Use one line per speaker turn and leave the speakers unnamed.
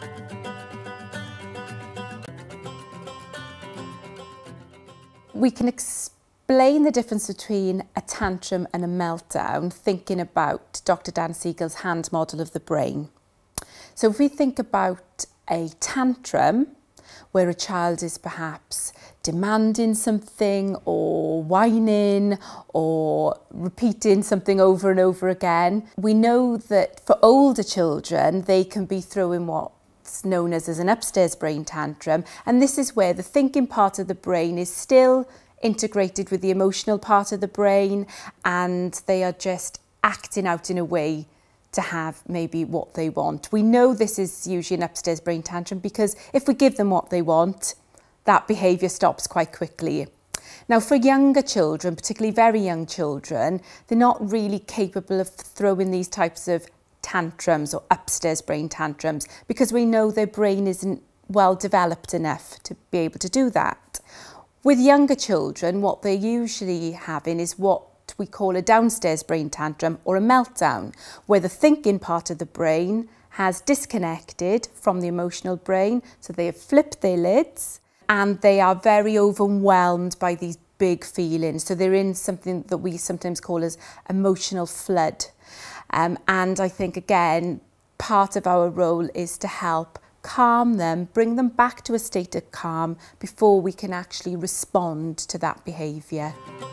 We can explain the difference between a tantrum and a meltdown thinking about Dr. Dan Siegel's hand model of the brain. So if we think about a tantrum, where a child is perhaps demanding something or whining or repeating something over and over again, we know that for older children, they can be throwing what's known as an upstairs brain tantrum. And this is where the thinking part of the brain is still integrated with the emotional part of the brain, and they are just acting out in a way to have maybe what they want. We know this is usually an upstairs brain tantrum because if we give them what they want, that behaviour stops quite quickly. Now for younger children, particularly very young children, they're not really capable of throwing these types of tantrums or upstairs brain tantrums because we know their brain isn't well developed enough to be able to do that. With younger children, what they're usually having is what we call a downstairs brain tantrum or a meltdown, where the thinking part of the brain has disconnected from the emotional brain, so they have flipped their lids and they are very overwhelmed by these big feelings. So they're in something that we sometimes call as emotional flood. And I think, again, part of our role is to help calm them, bring them back to a state of calm before we can actually respond to that behaviour.